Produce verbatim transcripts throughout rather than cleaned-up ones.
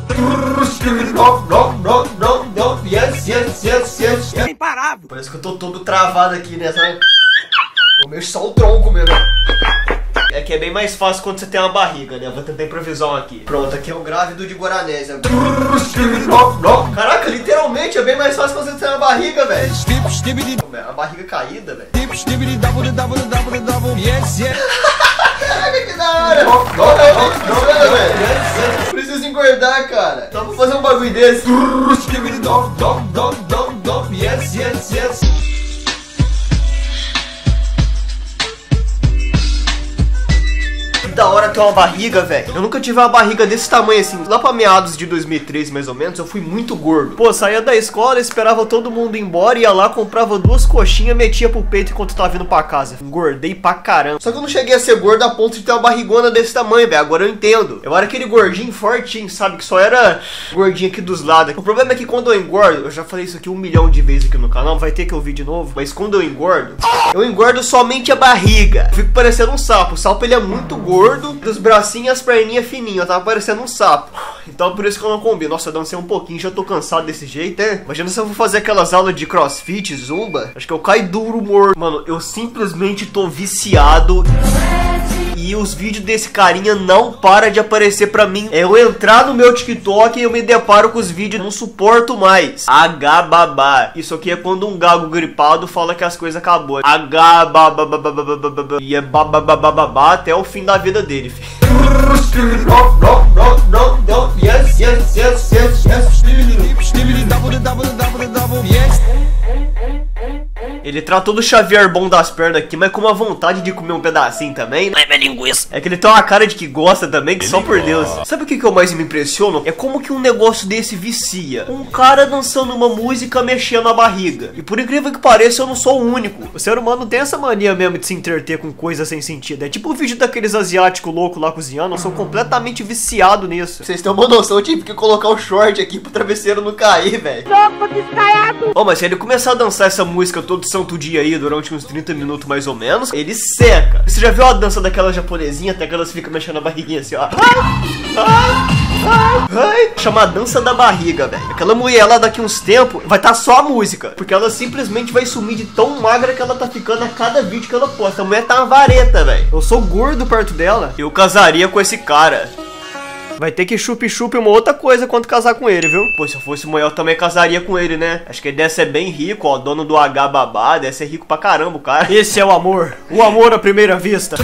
Yes, yes, yes, yes. É imparável. Parece que eu tô todo travado aqui, né? Eu mexo só o tronco mesmo. É que é bem mais fácil quando você tem uma barriga, né? Eu vou tentar improvisar um aqui. Pronto, aqui é o grávido de Guaranésia. Caraca, literalmente é bem mais fácil quando você tem uma barriga, velho. A barriga caída, velho. Caraca, que da hora. Não, não, não, velho. Preciso engordar, cara. Só pra fazer um bagulho desse. Yes, yes, yes. Da hora ter uma barriga, velho. Eu nunca tive uma barriga desse tamanho assim. Lá pra meados de dois mil e treze, mais ou menos, eu fui muito gordo. Pô, saía da escola, esperava todo mundo ir embora, ia lá, comprava duas coxinhas, metia pro peito enquanto eu tava vindo pra casa. Engordei pra caramba. Só que eu não cheguei a ser gordo a ponto de ter uma barrigona desse tamanho, velho. Agora eu entendo. Eu era aquele gordinho fortinho, sabe? Que só era gordinho aqui dos lados. O problema é que quando eu engordo, eu já falei isso aqui um milhão de vezes aqui no canal, vai ter que ouvir de novo. Mas quando eu engordo, eu engordo somente a barriga. Eu fico parecendo um sapo. O sapo, ele é muito gordo. Dos bracinhos e as perninhas fininhas, eu tava parecendo um sapo. Então por isso que eu não combino. Nossa, eu dancei um pouquinho, já tô cansado desse jeito, né? Imagina se eu vou fazer aquelas aulas de crossfit, zumba. Acho que eu caio duro morto. Mano, eu simplesmente tô viciado. E os vídeos desse carinha não param de aparecer pra mim. É eu entrar no meu TikTok e eu me deparo com os vídeos. Não suporto mais. H-babá. Isso aqui é quando um gago gripado fala que as coisas acabou. H-babá. E é babá até o fim da vida dele, filho. Yes, yes, yes, yes, yes. Ele tratou do Xavier bom das pernas aqui, mas com uma vontade de comer um pedacinho também, né? É linguiça. É que ele tem uma cara de que gosta também, que só por Deus. Sabe o que, que eu mais me impressiono? É como que um negócio desse vicia. Um cara dançando uma música mexendo a barriga. E por incrível que pareça, eu não sou o único. O ser humano tem essa mania mesmo de se entreter com coisas sem sentido. É tipo o vídeo daqueles asiáticos loucos lá cozinhando. Eu sou completamente viciado nisso. Vocês têm uma noção, eu tive que colocar o short aqui pro travesseiro não cair, velho. Ó, oh, mas se ele começar a dançar essa música todo santo dia aí, durante uns trinta minutos mais ou menos, ele seca. Você já viu a dança daquela japonesinha, até que elas ficam mexendo a barriguinha assim, ó. Ai, ai, ai, ai. Chama a dança da barriga, velho. Aquela mulher lá daqui uns tempos vai estar tá só a música, porque ela simplesmente vai sumir de tão magra que ela tá ficando a cada vídeo que ela posta. A mulher tá uma vareta, velho. Eu sou gordo perto dela. Eu casaria com esse cara. Vai ter que chup-chup uma outra coisa quando casar com ele, viu? Pô, se eu fosse mulher, eu também casaria com ele, né? Acho que ele deve ser bem rico, ó. Dono do H babá, deve ser rico pra caramba, o cara. Esse é o amor. O amor à primeira vista.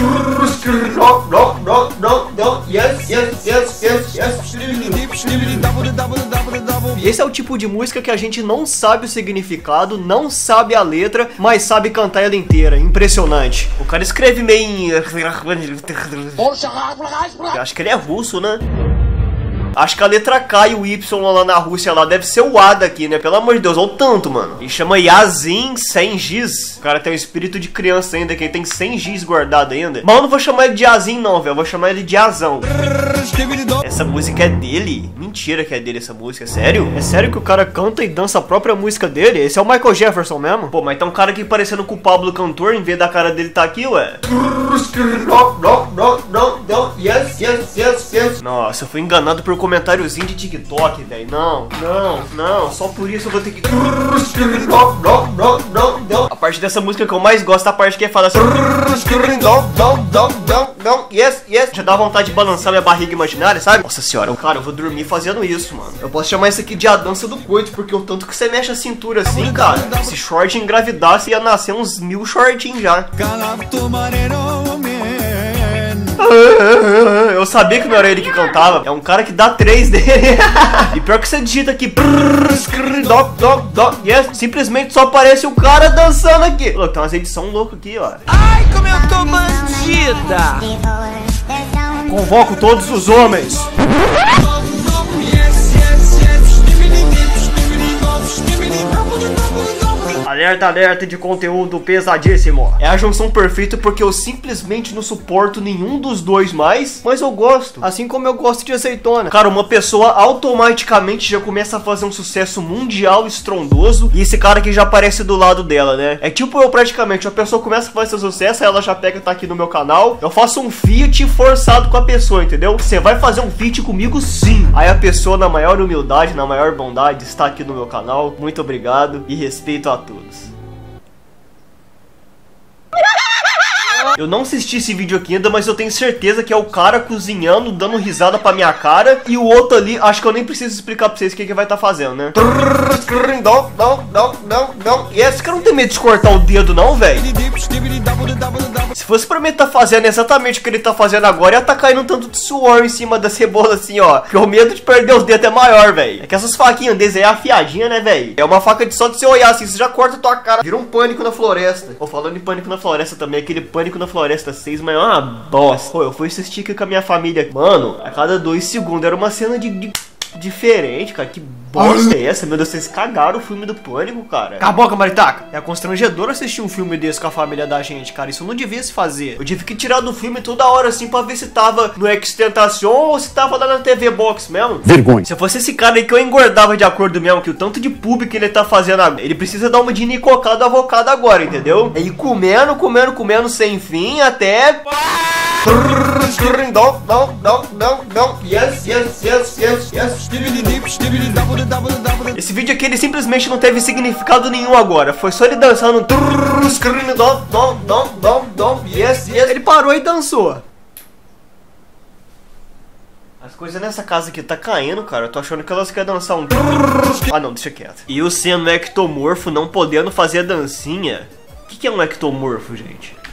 Yes, yes, yes, yes, yes. Esse é o tipo de música que a gente não sabe o significado, não sabe a letra, mas sabe cantar ela inteira. Impressionante. O cara escreve meio em... Acho que ele é russo, né? Acho que a letra K e o Y lá na Rússia lá deve ser o A daqui, né? Pelo amor de Deus, olha o tanto, mano. E chama Yazin cem giz. O cara tem um espírito de criança ainda, que ele tem cem giz guardado ainda. Mas eu não vou chamar ele de Yazin não, velho. Eu vou chamar ele de Azão. Essa música é dele? Mentira que é dele essa música, é sério? É sério que o cara canta e dança a própria música dele? Esse é o Michael Jefferson mesmo? Pô, mas tá um cara aqui parecendo com o Pablo Cantor, em vez da cara dele tá aqui, ué. Yes, yes, yes, yes. Nossa, eu fui enganado por comentáriozinho de TikTok, velho. Não, não, não. Só por isso eu vou ter que... A parte dessa música que eu mais gosto é a parte que fala assim... Yes, yes. Já dá vontade de balançar minha barriga imaginária, sabe? Nossa senhora, cara, eu vou dormir fazendo isso, mano. Eu posso chamar isso aqui de a dança do coito, porque o tanto que você mexe a cintura assim, cara. Se short engravidasse, ia nascer uns mil shortinhos já. Eu sabia que não era ele que cantava. É um cara que dá três dele. E pior que você digita aqui, yes, simplesmente só aparece o cara dançando aqui. Pô, tem umas edições loucas aqui, ó. Ai, como eu tô bandida. Convoco todos os homens. Alerta, alerta de conteúdo pesadíssimo. É a junção perfeita porque eu simplesmente não suporto nenhum dos dois mais, mas eu gosto. Assim como eu gosto de azeitona. Cara, uma pessoa automaticamente já começa a fazer um sucesso mundial estrondoso e esse cara aqui já aparece do lado dela, né? É tipo eu praticamente, a pessoa começa a fazer sucesso, aí ela já pega, tá aqui no meu canal, eu faço um feat forçado com a pessoa, entendeu? Você vai fazer um feat comigo sim. Aí a pessoa, na maior humildade, na maior bondade, está aqui no meu canal. Muito obrigado e respeito a todos. Eu não assisti esse vídeo aqui ainda, mas eu tenho certeza que é o cara cozinhando, dando risada pra minha cara. E o outro ali, acho que eu nem preciso explicar pra vocês o que que vai estar fazendo, né? Não, não, não, não, não. E esse cara não tem medo de cortar o dedo não, velho. Se fosse pra mim tá fazendo exatamente o que ele tá fazendo agora, ia tá caindo um tanto de suor em cima da cebola assim, ó. Porque o medo de perder os dedos é maior, velho. É que essas faquinhas deles é afiadinha, né, velho? É uma faca de só de você olhar assim, você já corta a tua cara. Vira um Pânico na Floresta. Ou falando em Pânico na Floresta também, aquele Pânico na Floresta seis, mas é uma bosta. Pô, eu fui assistir aqui com a minha família. Mano, a cada dois segundos era uma cena de... de... diferente, cara. Que bosta é essa? Meu Deus, vocês cagaram o filme do Pânico, cara. Cala a boca, Maritaca. É constrangedor assistir um filme desse com a família da gente, cara. Isso não devia se fazer. Eu tive que tirar do filme toda hora, assim, pra ver se tava no Extentacion ou se tava lá na T V Box mesmo. Vergonha. Se eu fosse esse cara aí que eu engordava de acordo mesmo, que o tanto de pub que ele tá fazendo agora, ele precisa dar uma de nicocada avocada agora, entendeu? E comendo, comendo, comendo sem fim até... Não, não, não, não, não. Yes, yes, yes, yes, yes. Esse vídeo aqui, ele simplesmente não teve significado nenhum agora. Foi só ele dançando. Não, não, não, não. Yes, yes. Ele parou e dançou. As coisas nessa casa aqui tá caindo, cara. Eu tô achando que elas querem dançar um... Ah, não, deixa quieto. E eu sendo ectomorfo, não podendo fazer a dancinha. O que que é um ectomorfo, gente?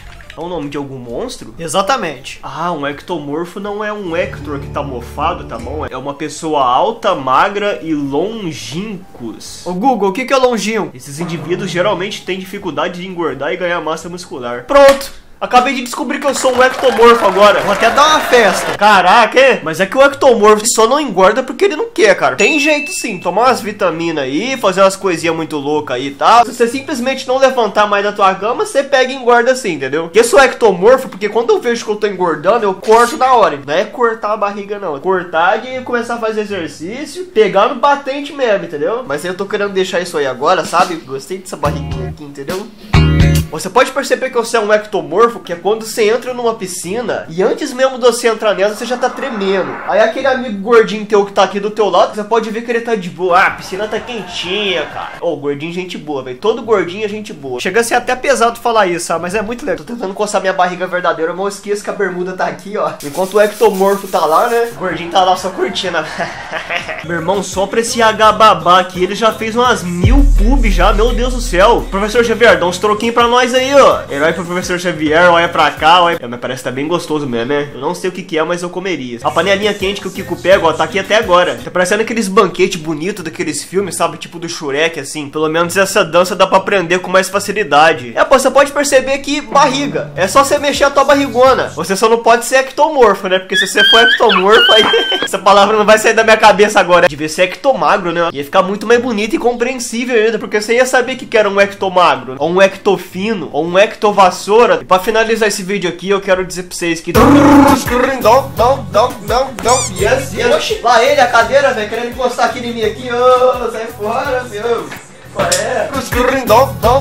É o nome de algum monstro? Exatamente. Ah, um ectomorfo não é um Hector que tá mofado, tá bom? É uma pessoa alta, magra e longínquos. Ô Google, o que que é longínquo? Esses indivíduos geralmente têm dificuldade de engordar e ganhar massa muscular. Pronto! Acabei de descobrir que eu sou um ectomorfo agora. Vou até dar uma festa. Caraca, é? Mas é que o ectomorfo só não engorda porque ele não quer, cara. Tem jeito sim, tomar umas vitaminas aí, fazer umas coisinhas muito loucas aí e tal. Se você simplesmente não levantar mais da tua cama, você pega e engorda assim, entendeu? Porque eu sou ectomorfo porque quando eu vejo que eu tô engordando, eu corto na hora. Não é cortar a barriga não, é cortar de começar a fazer exercício, pegar no batente mesmo, entendeu? Mas eu tô querendo deixar isso aí agora, sabe? Gostei dessa barriguinha aqui, entendeu? Você pode perceber que você é um ectomorfo, que é quando você entra numa piscina e antes mesmo de você entrar nela, você já tá tremendo. Aí aquele amigo gordinho teu que tá aqui do teu lado, você pode ver que ele tá de boa. Ah, a piscina tá quentinha, cara. Ô, oh, gordinho, gente boa, velho. Todo gordinho é gente boa. Chega a ser até pesado falar isso, sabe? Mas é muito legal. Tô tentando coçar minha barriga verdadeira, mas eu esqueço que a bermuda tá aqui, ó. Enquanto o ectomorfo tá lá, né? O gordinho tá lá só curtindo. Meu irmão, só pra esse H babá aqui, ele já fez umas mil pubs já, meu Deus do céu. Professor Xavier, dá uns troquinhos pra nós aí, ó. Herói pro professor Xavier, olha pra cá, olha. É, mas parece que tá bem gostoso mesmo, né? Eu não sei o que que é, mas eu comeria. A panelinha quente que o Kiko pega, ó, tá aqui até agora. Tá parecendo aqueles banquetes bonitos daqueles filmes, sabe? Tipo do Shrek, assim. Pelo menos essa dança dá pra aprender com mais facilidade. É, pô, você pode perceber que barriga. É só você mexer a tua barrigona. Você só não pode ser ectomorfo, né? Porque se você for ectomorfo, aí... essa palavra não vai sair da minha cabeça agora. Devia ser ectomagro, né? Ia ficar muito mais bonito e compreensível ainda, porque você ia saber que que era um ectomagro, ou um ectofino, ou um ectovassoura. E pra finalizar esse vídeo aqui, eu quero dizer pra vocês que... Não, não, não, não, não. Yes, yes. Oxi, lá ele, a cadeira, velho, querendo encostar aqui em mim aqui. Ô, oh, sai fora, meu. Qual é? Não, não.